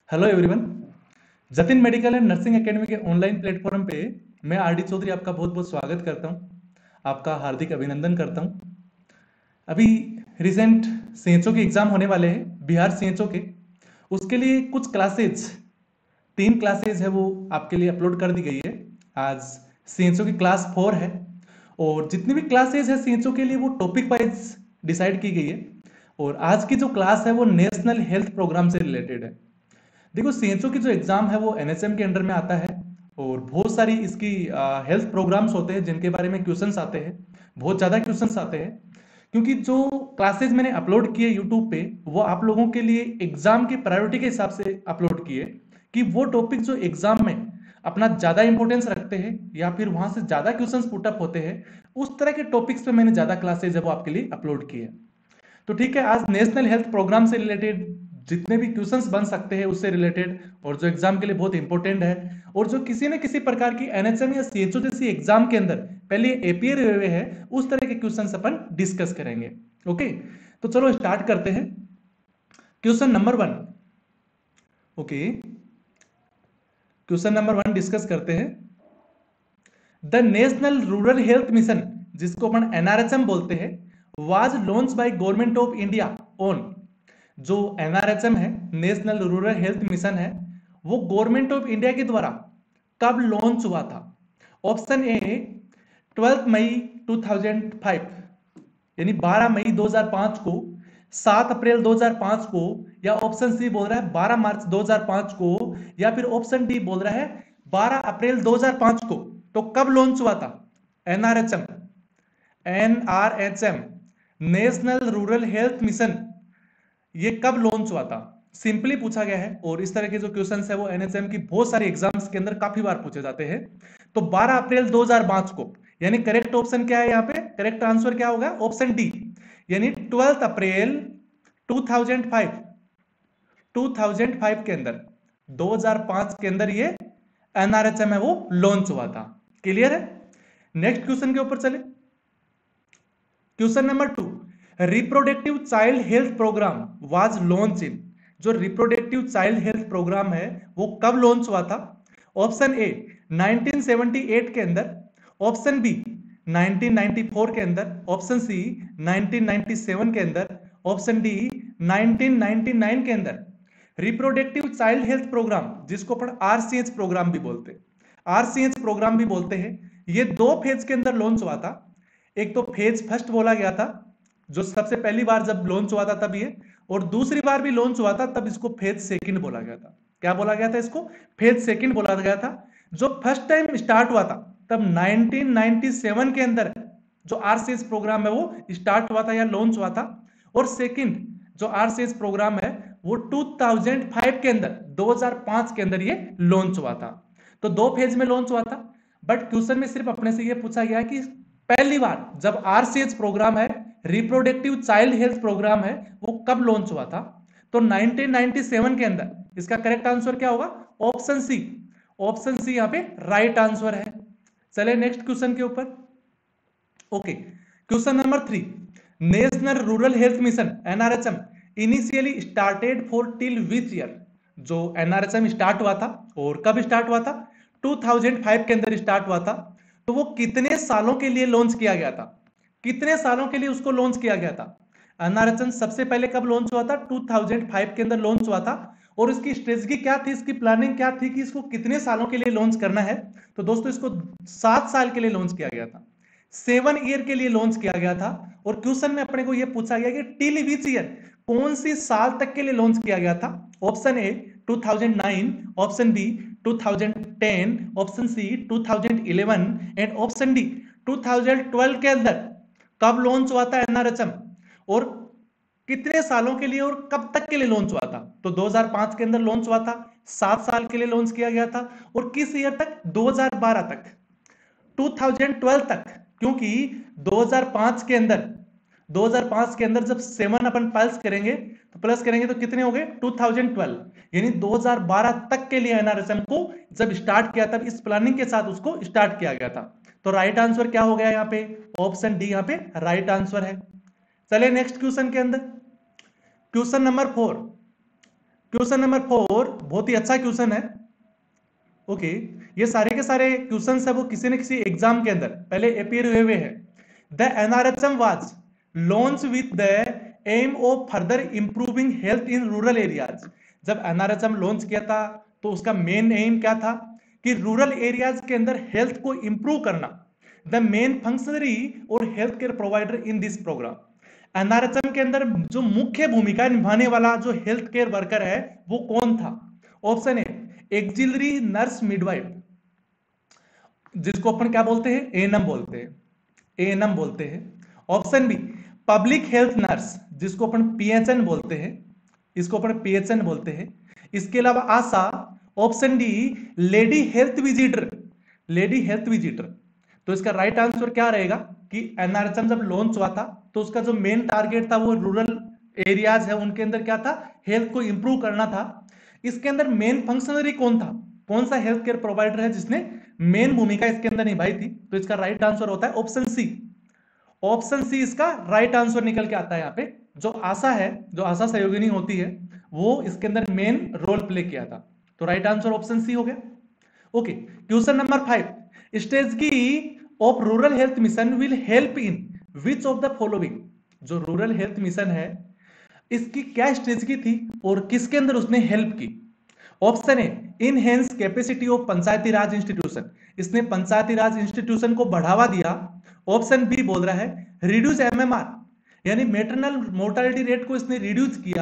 Hello everyone. Jatin medical and nursing academy के online platform पे मैं आरडी चौधरी आपका बहुत बहुत स्वागत करता हूँ। आपका हार्दिक अभिनंदन करता हूँ। अभी रिसेंट सीएचओ के एग्जाम होने वाले हैं, बिहार सीएचओ के। उसके लिए कुछ क्लासेज, 3 क्लासेज है वो आपके लिए अपलोड कर दी गई है। आज सीएचओ की क्लास 4 है और जितनी भी क्लासेज है सीएचओ के लिए वो टॉपिक वाइज डिसाइड की गई है। और आज की जो क्लास है वो नेशनल हेल्थ प्रोग्राम से रिलेटेड है। देखो, सीएचओ की जो एग्जाम है वो एनएचएम के अंडर में आता है और बहुत सारी इसकी हेल्थ प्रोग्राम्स होते हैं जिनके बारे में क्वेश्चंस आते हैं, बहुत ज़्यादा क्वेश्चंस आते हैं। क्योंकि जो क्लासेस मैंने अपलोड किए यूट्यूब पे वो आप लोगों के लिए एग्जाम की प्रायोरिटी के हिसाब से अपलोड किए कि वो टॉपिक जो एग्जाम में अपना ज़्यादा इंपॉर्टेंस रखते हैं या फिर वहां से ज़्यादा क्वेश्चंस पुटअप होते हैं, उस तरह के टॉपिक्स पे मैंने ज़्यादा क्लासेज है वो आपके लिए अपलोड किए। तो ठीक है, आज नेशनल हेल्थ प्रोग्राम से रिलेटेड जितने भी क्वेश्चंस बन सकते हैं उससे रिलेटेड और जो एग्जाम के लिए बहुत इंपॉर्टेंट है और जो किसी न किसी प्रकार की एनएचएम या सीएचओ जैसी एग्जाम के अंदर पहले एपीयर हुए है, उस तरह के क्वेश्चंस अपन डिस्कस करेंगे। ओके, तो चलो स्टार्ट करते हैं। Question number 1। Okay, question number 1 discuss करते हैं। The national rural health mission, जिसको अपन एनआरएचएम बोलते हैं, was launch by government of India on. जो एनआरएचएम है, नेशनल रूरल हेल्थ मिशन है, वो गवर्नमेंट ऑफ इंडिया के द्वारा कब लॉन्च हुआ था? ऑप्शन ए 12 मई 2005, यानी 12 मई 2005 को, 7 अप्रैल 2005 को, या ऑप्शन सी बोल रहा है 12 मार्च 2005 को, या फिर ऑप्शन डी बोल रहा है 12 अप्रैल 2005 को। तो कब लॉन्च हुआ था NRHM? NRHM, national rural health mission, ये कब लॉन्च हुआ था? सिंपली पूछा गया है और इस तरह के जो क्वेश्चंस है वो एनएचएम की बहुत सारी एग्जाम्स के अंदर काफी बार पूछे जाते हैं। तो 12 अप्रैल 2005 को, यानी करेक्ट ऑप्शन क्या है यहाँ पे? करेक्ट आंसर क्या होगा? ऑप्शन डी, यानी 12 अप्रैल 2005। 2005 के अंदर, 2005 के अंदर ये एनआरएचएम है वो लॉन्च हुआ था। क्लियर है? नेक्स्ट क्वेश्चन के ऊपर चले। Question number 2। Reproductive child health program was launch in. जो रिप्रोडक्टिव चाइल्ड हेल्थ प्रोग्राम है वो कब लॉन्च हुआ था? ऑप्शन ए 1978 के अंदर, ऑप्शन बी 1994 के अंदर, ऑप्शन सी 1997 के अंदर, ऑप्शन डी 1999 के अंदर। रिप्रोडक्टिव चाइल्ड हेल्थ प्रोग्राम, जिसको अपन आरसीएच प्रोग्राम भी बोलते हैं, आरसीएच प्रोग्राम भी बोलते हैं, ये 2 फेज के अंदर लॉन्च हुआ था। एक तो फेज फर्स्ट बोला गया था, जो सबसे पहली बार जब लॉन्च हुआ था तब ये, और दूसरी बार भी लॉन्च हुआ था तब इसको फेज सेकंड बोला गया था। क्या बोला गया था इसको? फेज सेकंड बोला गया था। जो फर्स्ट टाइम स्टार्ट हुआ था तब 1997 के अंदर जो आरसीएस प्रोग्राम है वो स्टार्ट हुआ था या लॉन्च हुआ था। और सेकंड जो आरसीएस प्रोग्राम है वो 2005 के अंदर, 2005 के अंदर ये लॉन्च हुआ था। तो 2 फेज में लॉन्च हुआ था। बट क्वेश्चन में सिर्फ अपने से ये पूछा गया कि पहली बार जब आरसीएच प्रोग्राम है, रिप्रोडक्टिव चाइल्ड हेल्थ प्रोग्राम है, वो कब लॉन्च हुआ था? तो 1997 के अंदर। इसका करेक्ट आंसर क्या होगा? Option C. ऑप्शन सी यहां पे राइट आंसर है। चले नेक्स्ट क्वेश्चन के ऊपर। Okay, question number 3। National rural health mission NRHM initially started for till which year. जो एनआरएचएम स्टार्ट हुआ था और कब स्टार्ट हुआ था? 2005 के अंदर स्टार्ट हुआ था। तो वो कितने सालों के लिए लॉन्च किया गया था? कितने सालों के लिए उसको लॉन्च किया गया था? एनआरएचएम सबसे पहले कब लॉन्च हुआ था? 2005 के अंदर लॉन्च हुआ था। और इसकी स्ट्रेटजी क्या थी, इसकी प्लानिंग क्या थी कि इसको कितने सालों के लिए लॉन्च करना है? तो दोस्तों इसको 7 साल के लिए लॉन्च किया गया था, 7 ईयर के लिए लॉन्च किया गया था। और क्वेश्चन में अपने को यह पूछा गया कि टिल विच ईयर, कौन सी साल तक के लिए लॉन्च किया गया था? Option A 2009, option B 2010, option C 2011 and option D 2012 के अंदर कब लॉन्च हुआ था एनआरएचएम और कितने सालों के लिए और कब तक के लिए लॉन्च हुआ था? तो 2005 के अंदर लॉन्च हुआ था, 7 साल के लिए लॉन्च किया गया था। और किस ईयर तक? 2012 तक, 2012 तक। क्योंकि 2005 के अंदर, 2005 के अंदर जब 7 अपन प्लस करेंगे तो कितने हो गए? 2012, यानी 2012 तक के लिए एनआरएसएम को जब स्टार्ट किया तब इस प्लानिंग के साथ उसको स्टार्ट किया गया था। तो राइट आंसर क्या हो गया यहाँ पे? ऑप्शन डी यहाँ पे राइट आंसर है। चलिए नेक्स्ट क्वेश्चन के अंदर। Question number 4। क्वेश्चन नंबर 4 बहुत ही अच्छा क्वेश्चन है। ओके, ये सारे के सारे क्वेश्चन है वो किसी न किसी एग्जाम के अंदर पहले अपीयर हुए हैं। The NRHM was launch with the aim of further improving health in rural areas. जब एनआरएचएम लॉन्च किया था तो उसका मेन एम क्या था कि रूरल एरियाज के अंदर हेल्थ को इंप्रूव करना। द मेन फंक्शनरी और health care provider in this program. NRHM के अंदर जो मुख्य भूमिका निभाने वाला जो हेल्थ केयर वर्कर है वो कौन था? Option A auxiliary nurse midwife, जिसको अपन क्या बोलते हैं? एएनएम बोलते हैं, एएनएम बोलते हैं। Option B public health nurse, जिसको अपन पीएचएन बोलते हैं, इसको अपन पीएचएन बोलते हैं। इसके अलावा ASHA. Option D lady health visitor, lady health visitor. तो इसका राइट आंसर क्या रहेगा कि एनआरएचएम जब लॉन्च हुआ था तो उसका जो मेन टारगेट था वो रूरल एरियाज है उनके अंदर क्या था? हेल्थ को इंप्रूव करना था। इसके अंदर मेन फंक्शनरी कौन था? कौन सा हेल्थ केयर प्रोवाइडर है जिसने मेन भूमिका इसके अंदर निभाई थी? तो इसका राइट आंसर होता है ऑप्शन सी। ऑप्शन सी इसका राइट आंसर निकल के आता है। यहाँ पे जो आशा है, जो आशा सहयोगिनी होती है, वो इसके अंदर मेन रोल प्ले किया था। तो राइट आंसर ऑप्शन सी हो गया। Okay, question number 5, strategy of rural health mission will help in which of the following. जो रूरल हेल्थ मिशन है इसकी क्या स्ट्रेटजी थी और किसके अंदर उसने हेल्प की? Option A enhance capacity of panchayati raj institution, इसने पंचायती राज इंस्टीट्यूशन को बढ़ावा दिया। ऑप्शन बी बोल रहा है रिड्यूस एमएमआर, यानी मैटरनल मोर्टालिटी रेट को इसने रिड्यूस किया।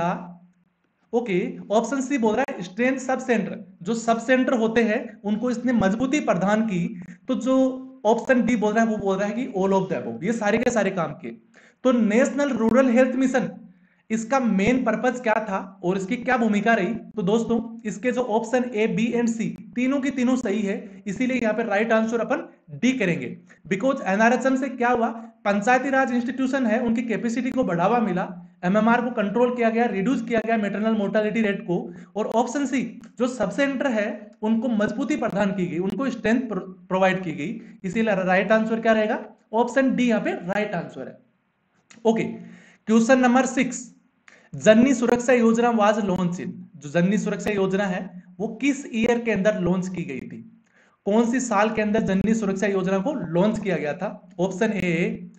ओके, ऑप्शन सी बोल रहा है स्ट्रेंथ सब सेंटर, जो सब सेंटर होते हैं उनको इसने मजबूती प्रदान की। तो जो ऑप्शन डी बोल रहा है वो बोल रहा है कि ऑल ऑफ द अबव, ये सारे के सारे काम किए। तो नेशनल रूरल हेल्थ मिशन इसका मेन पर्पज क्या था और इसकी क्या भूमिका रही? तो दोस्तों इसके जो option A B and C तीनों की तीनों सही है, इसीलिए यहाँ पे राइट आंसर अपन डी करेंगे। बिकॉज एनआरएचएम से क्या हुआ? पंचायती राज इंस्टीट्यूशन है उनकी कैपेसिटी को बढ़ावा मिला, एमएमआर को कंट्रोल किया गया, रिड्यूस किया गया मैटरनल मोर्टालिटी रेट को। और ऑप्शन सी जो सब सेंटर है उनको मजबूती प्रदान की गई, उनको स्ट्रेंथ प्रोवाइड की गई, इसीलिए राइट आंसर क्या रहेगा? ऑप्शन डी यहाँ पे राइट आंसर है। Okay, question number 6, Janani Suraksha Yojana was launch in. जो जननी सुरक्षा योजना है वो किस ईयर के अंदर लॉन्च की गई थी? कौन सी साल के अंदर जननी सुरक्षा योजना को लॉन्च किया गया था? Option A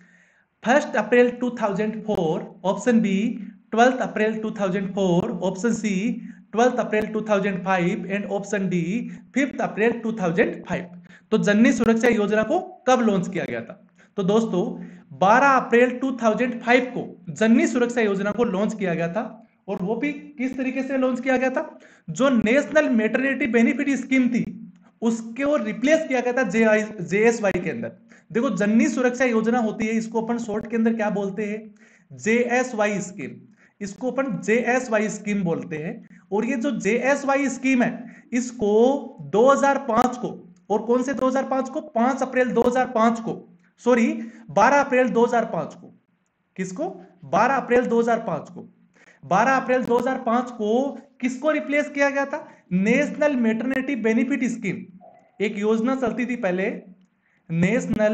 1 April 2004, option B 12 April 2004, option C 12 April 2005 and option D 5 April 2005। तो जननी सुरक्षा योजना को कब लॉन्च किया गया था? तो दोस्तों 12 अप्रैल 2005 को जननी सुरक्षा योजना को लॉन्च किया गया था। और वो भी किस तरीके से लॉन्च किया गया था? जो नेशनल मैटरनिटी बेनिफिट स्कीम थी उसको रिप्लेस किया गया था जेएसवाई के अंदर। देखो जननी सुरक्षा योजना होती है, इसको अपन शॉर्ट के अंदर क्या बोलते हैं? जेएसवाई स्कीम, इसको अपन जेएसवाई स्कीम बोलते हैं। और ये जो जेएसवाई स्कीम है इसको 2005 को, और कौन से 2005 को? 5 अप्रैल 2005 को, सॉरी 12 अप्रैल 2005 को। किसको? 12 अप्रैल 2005 को। 12 अप्रैल 2005 को किसको रिप्लेस किया गया था? नेशनल मैटरनिटी बेनिफिट स्कीम, एक योजना चलती थी पहले, national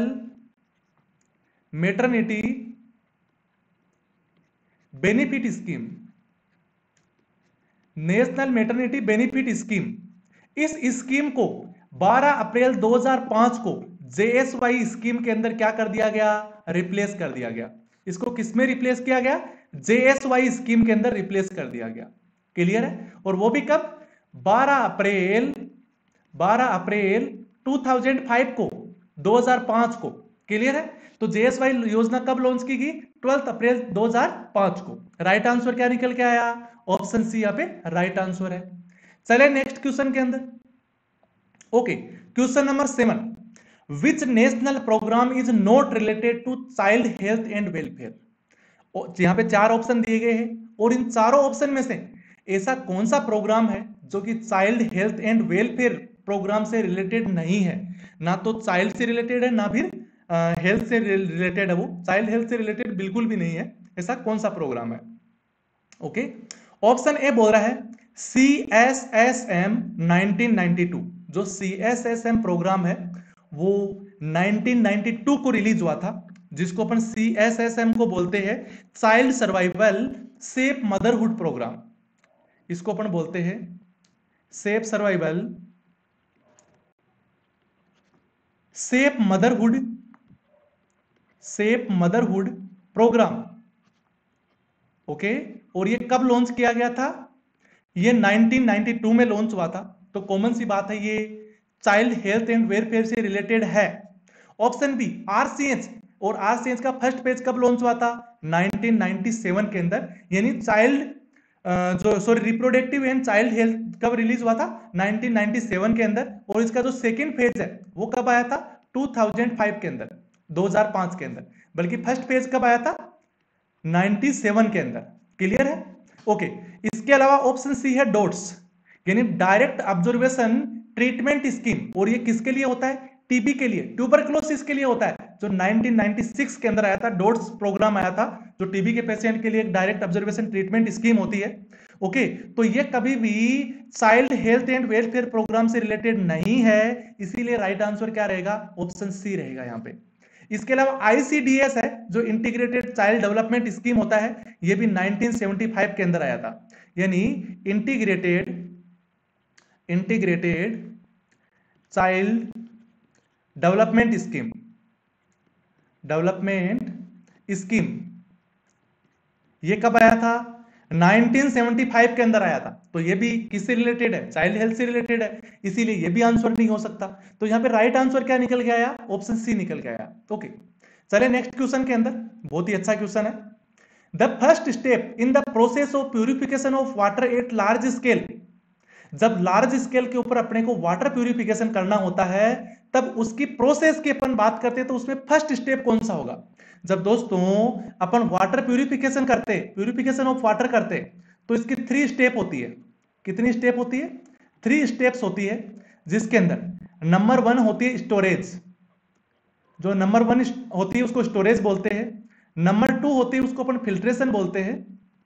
maternity benefit scheme, national maternity benefit scheme. इस स्कीम को 12 अप्रैल 2005 को जेएसवाई स्कीम के अंदर क्या कर दिया गया? रिप्लेस कर दिया गया। इसको किसमें रिप्लेस किया गया? जेएसवाई स्कीम के अंदर रिप्लेस कर दिया गया। क्लियर है? और वो भी कब? 12 अप्रैल 2005 को, 2005 को। क्लियर है? तो जेएसवाई योजना कब लॉन्च की गई? 12 अप्रैल 2005 को। राइट आंसर क्या निकल के आया? ऑप्शन सी यहाँ पे राइट आंसर है। चले नेक्स्ट क्वेश्चन के अंदर। Okay, question number 7, which national program is not related to child health and welfare. यहाँ पे 4 ऑप्शन दिए गए हैं और इन चारों ऑप्शन में से ऐसा कौन सा प्रोग्राम है जो कि child health and welfare program से रिलेटेड नहीं है? ना तो चाइल्ड से रिलेटेड है ना फिर हेल्थ से रिलेटेड है, वो चाइल्ड हेल्थ से रिलेटेड बिल्कुल भी नहीं है। ऐसा कौन सा प्रोग्राम है? ओके, ऑप्शन ए बोल रहा है CSSM 1992। जो CSSM प्रोग्राम है वो 1992 को रिलीज हुआ था, जिसको अपन CSSM को बोलते हैं child survival safe motherhood program. इसको अपन बोलते हैं safe survival, safe motherhood, safe motherhood program. Okay, और ये कब लॉन्च किया गया था? ये 1992 में लॉन्च हुआ था। तो कॉमन सी बात है, ये चाइल्ड हेल्थ एंड वेलफेयर से रिलेटेड है। ऑप्शन बी आरसीएच, और आरसीएच का फर्स्ट पेज कब लॉन्च हुआ था? 1997 के अंदर। यानी चाइल्ड जो sorry reproductive and child health कब रिलीज हुआ था? 1997 के अंदर। और इसका जो सेकेंड फेज है वो कब आया था? 2005 के अंदर, 2005 के अंदर। बल्कि फर्स्ट फेज कब आया था? 97 के अंदर। क्लियर है? ओके। इसके अलावा ऑप्शन सी है डोट्स, यानी डायरेक्ट ऑब्जर्वेशन ट्रीटमेंट स्कीम। और ये किसके लिए होता है? टीबी के लिए, ट्यूबरकुलोसिस के लिए होता है, जो 1996 के अंदर आया था। डोट्स प्रोग्राम आया था, जो टीबी के पेशेंट के लिए एक डायरेक्ट ऑब्जर्वेशन ट्रीटमेंट स्कीम होती है। ओके, तो ये कभी भी child health and welfare program से रिलेटेड नहीं है, इसीलिए राइट आंसर क्या रहेगा? ऑप्शन सी रहेगा यहां पे। इसके अलावा आईसीडीएस है, जो इंटीग्रेटेड चाइल्ड डेवलपमेंट स्कीम होता है, ये भी 1975 के अंदर आया था। यानी इंटीग्रेटेड चाइल्ड डेवलपमेंट स्कीम ये कब आया था? 1975 के अंदर आया था। तो ये भी किससे रिलेटेड है? चाइल्ड हेल्थ से रिलेटेड है, इसीलिए ये भी आंसर नहीं हो सकता। तो यहां पे राइट आंसर क्या निकल के आया? ऑप्शन सी निकल के आया। ओके, चले नेक्स्ट क्वेश्चन के अंदर। बहुत ही अच्छा क्वेश्चन है। The first step in the process of purification of water at large scale. जब लार्ज स्केल के ऊपर अपने को वाटर प्यूरिफिकेशन करना होता है, तब उसकी प्रोसेस की अपन बात करते हैं, तो उसमें फर्स्ट स्टेप कौन सा होगा? जब दोस्तों अपन वाटर प्यूरिफिकेशन करते, प्यूरिफिकेशन ऑफ वाटर करते, तो इसकी 3 स्टेप होती है। कितनी स्टेप होती है? 3 स्टेप्स होती है, जिसके अंदर नंबर 1 होती है स्टोरेज। जो नंबर 1 होती है उसको स्टोरेज बोलते हैं। नंबर 2 होती है उसको अपन फिल्ट्रेशन बोलते हैं,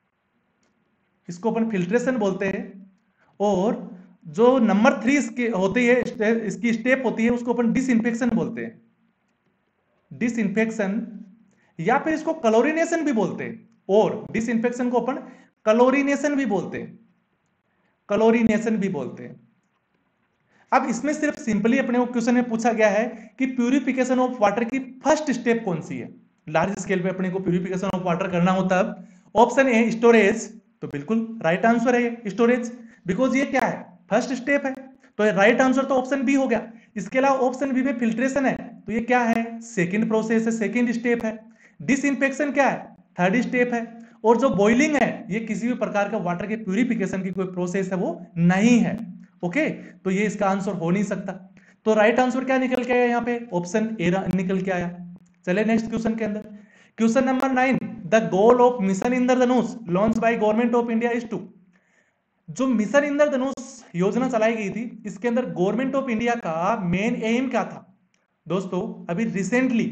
इसको अपन फिल्ट्रेशन बोलते हैं। और जो नंबर 3 इसकी होती है, इसकी स्टेप होती है, उसको अपन डिसइंफेक्शन बोलते हैं। डिसइंफेक्शन, या फिर इसको क्लोरिनेशन भी बोलते हैं। और डिसइंफेक्शन को अपन क्लोरिनेशन भी बोलते हैं, क्लोरिनेशन भी बोलते हैं। अब इसमें सिर्फ सिंपली अपने को क्वेश्चन में पूछा गया है कि प्यूरिफिकेशन ऑफ वाटर की फर्स्ट स्टेप कौन सी है। लार्ज स्केल पे अपने को प्यूरिफिकेशन ऑफ वाटर करना होता है। ऑप्शन ए स्टोरेज, तो बिल्कुल राइट आंसर है स्टोरेज, बिकॉज ये क्या है? फर्स्ट स्टेप है। तो राइट आंसर तो ऑप्शन बी हो गया। इसके अलावा ऑप्शन बी में फिल्ट्रेशन है, तो ये क्या है? सेकेंड प्रोसेस है, सेकेंड स्टेप है। डिसइंफेक्शन क्या है? थर्ड स्टेप है। और जो बॉइलिंग है, ये किसी भी प्रकार का वाटर के प्यूरिफिकेशन की कोई प्रोसेस है वो नहीं है। ओके, तो ये इसका आंसर हो नहीं सकता। तो राइट आंसर क्या निकल के आया? यहाँ पे ऑप्शन ए निकल के आया। चले नेक्स्ट क्वेश्चन के अंदर। Question number 9, the goal of mission Indradhanush launch by government of India is to. जो मिशन इंद्रधनुष योजना चलाई गई थी, इसके अंदर गवर्नमेंट ऑफ इंडिया का मेन एम क्या था? दोस्तों अभी रिसेंटली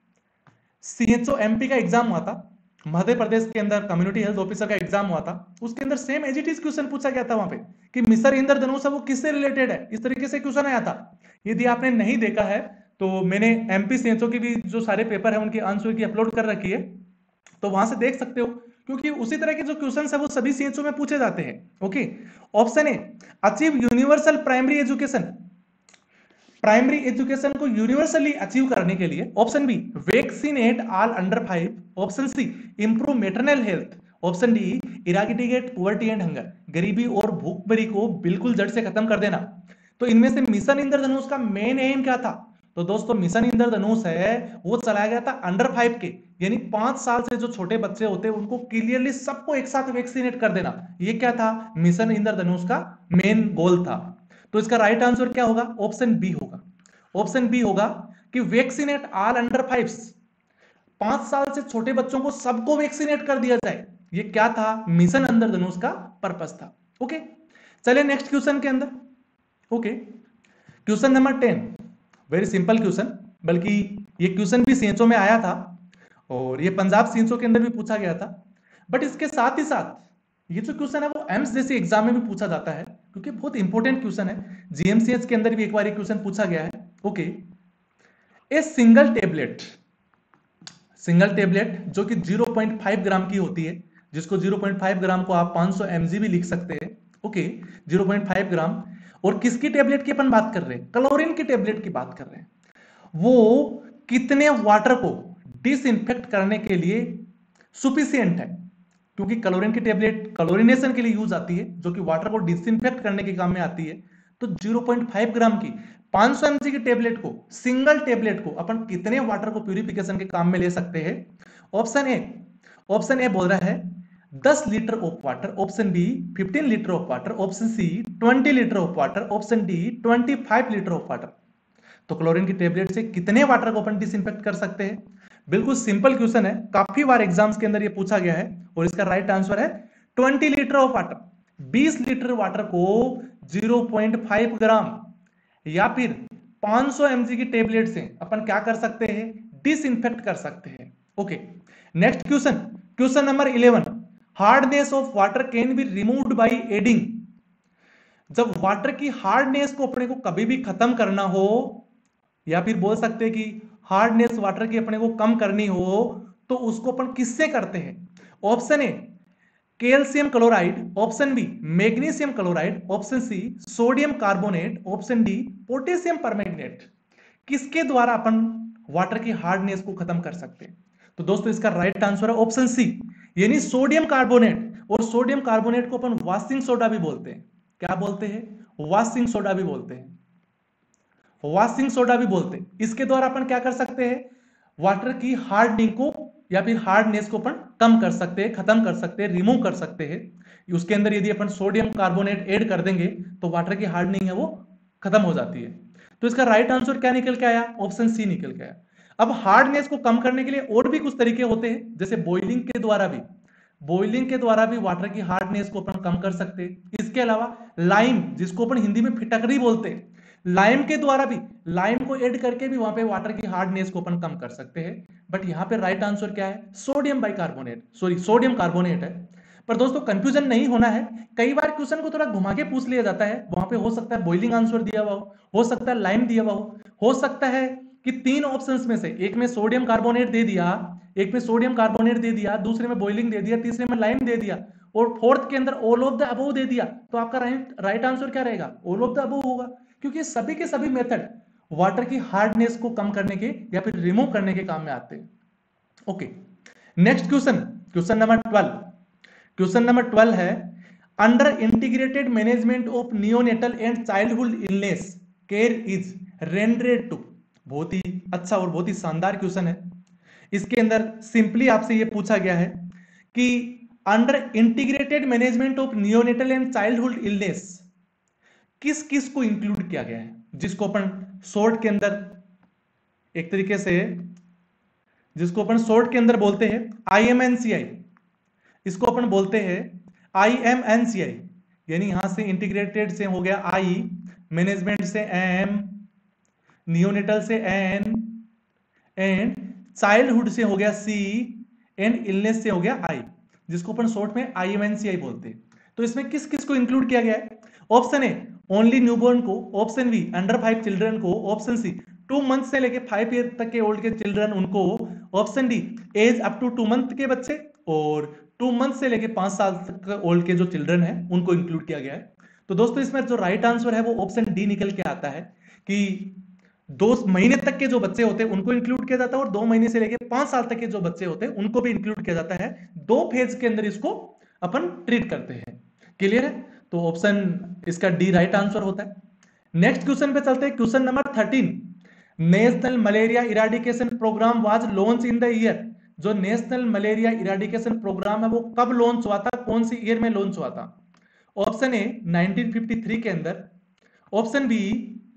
सीएचओ एमपी का एग्जाम हुआ था, मध्य प्रदेश के अंदर कम्युनिटी हेल्थ ऑफिसर का एग्जाम हुआ था। उसके अंदर same as it is question पूछा गया था वहां पे कि मिशन इंद्रधनुष है वो किससे रिलेटेड है। इस तरीके से क्वेश्चन आया था। यदि आपने नहीं देखा है तो मैंने एमपी सीएचओ की भी जो सारे पेपर है उनकी आंसर की अपलोड कर रखी है, तो वहां से देख सकते हो, क्योंकि उसी तरह के जो क्वेश्चन है वो सभी सीएचओ में पूछे जाते हैं। Okay, option A achieve universal primary education. Primary education को यूनिवर्सली अचीव करने के लिए। Option B vaccinate all under 5। Option C improve maternal health. Option D eradicate poverty and hunger, गरीबी और भूखमरी को बिल्कुल जड़ से खत्म कर देना। तो इनमें से मिशन इंद्रधनुष का मेन एम क्या था? तो दोस्तों मिशन इंद्रधनुष है वो चलाया गया था अंडर 5 के, यानी 5 साल से जो छोटे बच्चे होते हैं उनको क्लियरली सबको एक साथ वैक्सीनेट कर देना। ये क्या था? मिशन इंद्रधनुष का मेन गोल था। तो इसका राइट आंसर क्या होगा? ऑप्शन बी होगा। ऑप्शन बी होगा कि वैक्सीनेट ऑल अंडर 5, 5 साल से छोटे बच्चों को सबको वैक्सीनेट कर दिया जाए। ये क्या था? मिशन इंद्रधनुष का पर्पस था। ओके, चलिए नेक्स्ट क्वेश्चन के अंदर। Okay, question number 10, very simple question, बल्कि ये क्वेश्चन भी सीएचओ में आया था और ये पंजाब सीएचओ के अंदर भी पूछा गया था। बट इसके साथ ही साथ ये जो क्वेश्चन है वो एम्स जैसे एग्जाम में भी पूछा जाता है, क्योंकि बहुत इंपॉर्टेंट क्वेश्चन है। जीएमसीएच के अंदर भी एक बार क्वेश्चन पूछा गया है। ओके, ए सिंगल टेबलेट जो कि 0.5 ग्राम की होती है, जिसको 0.5 ग्राम को आप 500 mg भी लिख सकते हैं। Okay 0.5 gram. और किसकी टेबलेट की अपन बात कर रहे हैं? क्लोरीन की टेबलेट की बात कर रहे हैं। वो कितने वाटर को डिसइंफेक्ट करने के लिए सुफिशियंट है? क्योंकि क्लोरीन की टेबलेट क्लोरिनेशन के लिए यूज आती है, जो कि वाटर को डिसइंफेक्ट करने के काम में आती है। तो 0.5 ग्राम की 500 mg की टेबलेट को, सिंगल टेबलेट को अपन कितने वाटर को प्यूरिफिकेशन के काम में ले सकते हैं? ऑप्शन ए बोल रहा है 10 litre of water, option B 15 litre of water, option C 20 litre of water, option D 25 litre of water. तो क्लोरीन की टेबलेट से कितने वाटर को अपन डिसइंफेक्ट कर सकते हैं? बिल्कुल सिंपल क्वेश्चन है, काफी बार एग्जाम्स के अंदर ये पूछा गया है, और इसका राइट आंसर है 20 litre of water. 20 litre water को 0.5 ग्राम या फिर 500 mg की टेबलेट से अपन क्या कर सकते हैं? डिसइंफेक्ट कर सकते हैं। Okay, next question, question number 11, hardness of water can be removed by adding. जब वाटर की हार्डनेस को अपने को कभी भी खत्म करना हो, या फिर बोल सकते हैं कि हार्डनेस वाटर की अपने को कम करनी हो, तो उसको अपन किससे करते हैं? Option A calcium chloride, option B magnesium chloride, option C sodium carbonate, option D potassium permanganate. किसके द्वारा अपन वाटर की हार्डनेस को खत्म कर सकते हैं? तो दोस्तों इसका राइट आंसर है ऑप्शन सी, यानी सोडियम कार्बोनेट। और सोडियम कार्बोनेट को अपन वॉशिंग सोडा भी बोलते हैं। क्या बोलते हैं? वॉशिंग सोडा भी बोलते हैं, वॉशिंग सोडा भी बोलते हैं। इसके द्वारा अपन क्या कर सकते हैं? वाटर की हार्डनिंग को या फिर हार्डनेस को अपन कम कर सकते हैं, खत्म कर सकते हैं, रिमूव कर सकते हैं। उसके अंदर यदि अपन सोडियम कार्बोनेट ऐड कर देंगे तो वाटर की हार्डनिंग है वो खत्म हो जाती है। तो इसका राइट आंसर क्या निकल के आया? ऑप्शन सी निकल के आया। अब हार्डनेस को कम करने के लिए और भी कुछ तरीके होते हैं, जैसे बॉइलिंग के द्वारा भी वाटर की हार्डनेस को अपन कम कर सकते हैं। इसके अलावा लाइम, जिसको अपन हिंदी में फिटकरी बोलते हैं, लाइम के द्वारा भी, लाइम को ऐड करके भी वहां पे वाटर की हार्डनेस को अपन कम कर सकते हैं। बट यहाँ पे राइट आंसर क्या है? सोडियम कार्बोनेट है। पर दोस्तों कंफ्यूजन नहीं होना है, कई बार क्वेश्चन को थोड़ा घुमा के पूछ लिया जाता है। वहां पे हो सकता है बॉइलिंग आंसर दिया हुआ हो सकता है लाइम दिया हुआ हो सकता है कि तीन ऑप्शंस में से एक में सोडियम कार्बोनेट दे दिया, दूसरे में बॉइलिंग दे दिया, तीसरे में लाइम दे दिया, और फोर्थ के अंदर ऑल ऑफ द अबव दे दिया। तो आपका राइट आंसर क्या रहेगा? ऑल ऑफ द अबव होगा, क्योंकि सभी के सभी मेथड वाटर की हार्डनेस को कम करने के या फिर रिमूव करने के काम में आते हैं। Okay, next question, question number 12 है, under integrated management of neonatal and childhood illness care is rendered to. बहुत ही अच्छा और बहुत ही शानदार क्वेश्चन है। इसके अंदर सिंपली आपसे यह पूछा गया है कि under integrated management of neonatal and childhood illness किस किस को इंक्लूड किया गया है, जिसको अपन शॉर्ट के अंदर एक तरीके से, जिसको अपन शॉर्ट के अंदर बोलते हैं IMNCI। इसको अपन बोलते हैं IMNCI, यानी यहां से इंटीग्रेटेड से हो गया I, मैनेजमेंट से M, नियोनेटल से N, एंड चाइल्डहुड से हो गया C, एंड इलनेस से हो गया I, जिसको अपन शॉर्ट में IMNCI बोलते हैं। तो इसमें किस किस को इंक्लूड किया गया है? ऑप्शन ए ओनली न्यूबॉर्न को, ऑप्शन बी अंडर 5 चिल्ड्रन को, ऑप्शन सी 2 मंथ से लेके 5 ईयर तक के ओल्ड के चिल्ड्रन उनको, option D age up to 2 month के बच्चे, और 2 मंथ से लेके 5 साल तक ओल्ड के जो चिल्ड्रन है उनको इंक्लूड किया गया है। तो दोस्तों इसमें जो राइट आंसर है वो ऑप्शन डी निकल के आता है कि 2 महीने तक के जो बच्चे होते हैं उनको इंक्लूड किया जाता है, और 2 महीने से लेके 5 साल तक के जो बच्चे होते हैं उनको भी इंक्लूड किया जाता है। 2 फेज के अंदर इसको अपन ट्रीट करते हैं। क्लियर है? तो ऑप्शन इसका डी राइट आंसर होता है। नेक्स्ट क्वेश्चन पे चलते हैं, question number 13, national malaria eradication programme was launch in the year. जो नेशनल मलेरिया इराडिकेशन प्रोग्राम है वो कब लॉन्च हुआ था, कौन सी ईयर में लॉन्च हुआ था? ऑप्शन ए 1953 के अंदर, ऑप्शन बी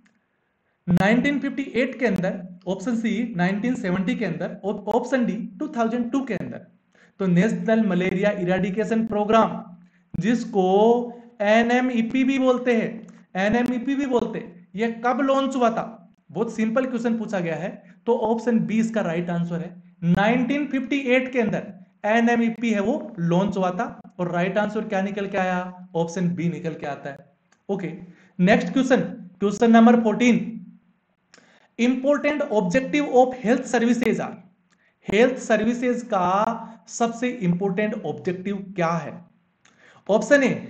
1958 के अंदर, ऑप्शन सी 1970 के अंदर, और ऑप्शन डी 2002 के अंदर। तो नेशनल मलेरिया इराडिकेशन प्रोग्राम, जिसको NMEP भी बोलते हैं, NMEP भी बोलते हैं, यह कब लॉन्च हुआ था? बहुत सिंपल क्वेश्चन पूछा गया है, तो ऑप्शन बी इसका राइट आंसर है। 1958 के अंदर NMEP है वो लॉन्च हुआ था, और राइट आंसर क्या निकल के आया? ऑप्शन बी निकल के आता है। Okay, next question, question number 14, important objective of health services are. Health services का सबसे इंपोर्टेंट ऑब्जेक्टिव क्या है? Option A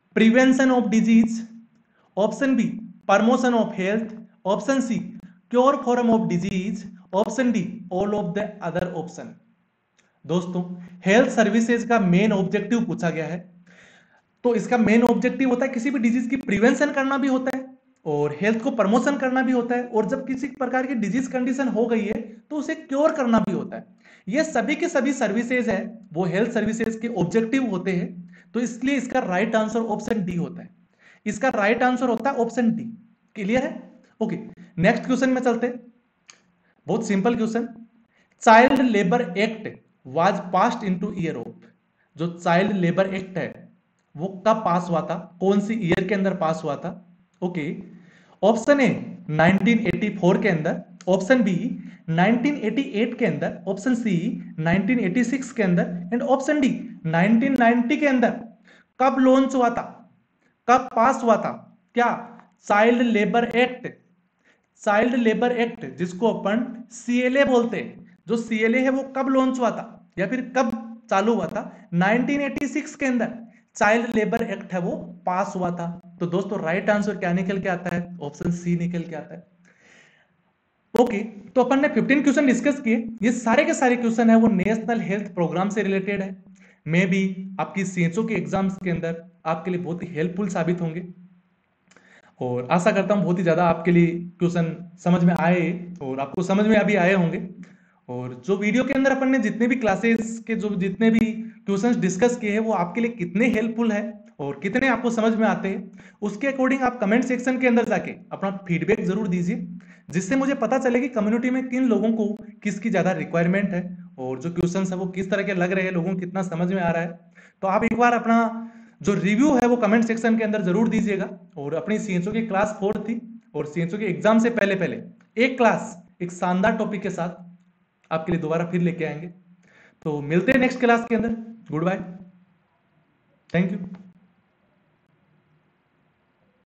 prevention of disease, option B promotion of health, option C cure form of disease, option D all of the other option. दोस्तों, health services का main objective पूछा गया है, तो इसका मेन ऑब्जेक्टिव होता है किसी भी डिजीज की प्रिवेंशन करना भी होता है और हेल्थ को प्रमोशन करना भी होता है, और जब किसी प्रकार की डिजीज कंडीशन हो गई है तो उसे क्योर करना भी होता है। ये सभी के सभी सर्विसेज है वो हेल्थ सर्विसेज के ऑब्जेक्टिव होते हैं, तो इसलिए इसका राइट आंसर ऑप्शन डी होता है। इसका राइट आंसर होता है ऑप्शन डी। क्लियर है? ओके, नेक्स्ट क्वेश्चन में चलते हैं। बहुत simple question. Child labour act was passed into year of. जो चाइल्ड लेबर एक्ट है वो कब पास हुआ था, कौन सी ईयर के अंदर पास हुआ था? ओके, ऑप्शन ए 1984 के अंदर, ऑप्शन बी 1988 के अंदर, ऑप्शन सी 1986 के अंदर एंड ऑप्शन डी 1990 के अंदर। कब लॉन्च हुआ था, कब पास हुआ था? क्या child labour act? Child labour act जिसको अपन सीएलए बोलते हैं, जो सीएलए है वो कब लॉन्च हुआ था या फिर कब चालू हुआ था? 1986 के अंदर चाइल्ड लेबर एक्ट है वो पास हुआ था। तो दोस्तों राइट आंसर क्या निकल के आता है? ऑप्शन सी निकल के आता है। ओके, तो अपन ने 15 क्वेश्चन डिस्कस किए। ये सारे के सारे क्वेश्चन है वो नेशनल हेल्थ प्रोग्राम से रिलेटेड है। मे भी आपकी सीएचओ के एग्जाम्स के अंदर आपके लिए बहुत ही हेल्पफुल साबित होंगे, और आशा करता हूँ बहुत ही ज्यादा आपके लिए क्वेश्चन समझ में आए और आपको समझ में अभी आए होंगे। और जो वीडियो के अंदर अपन ने जितने भी क्लासेस के जो जितने भी क्वेश्चंस डिस्कस किए हैं वो आपके लिए कितने हेल्पफुल है और कितने आपको समझ में आते हैं, उसके अकॉर्डिंग आप कमेंट सेक्शन के अंदर जाके अपना फीडबैक जरूर दीजिए, जिससे मुझे पता चले कि कम्युनिटी में किन लोगों को किसकी ज्यादा रिक्वायरमेंट है और जो क्वेश्चन है वो किस तरह के लग रहे हैं, लोगों को कितना समझ में आ रहा है। तो आप एक बार अपना जो रिव्यू है वो कमेंट सेक्शन के अंदर जरूर दीजिएगा। और अपनी सीएचओ की क्लास 4 थी और सीएचओ के एग्जाम से पहले पहले एक क्लास एक शानदार टॉपिक के साथ आपके लिए दोबारा फिर लेके आएंगे। तो मिलते हैं नेक्स्ट क्लास के अंदर। Goodbye, thank you.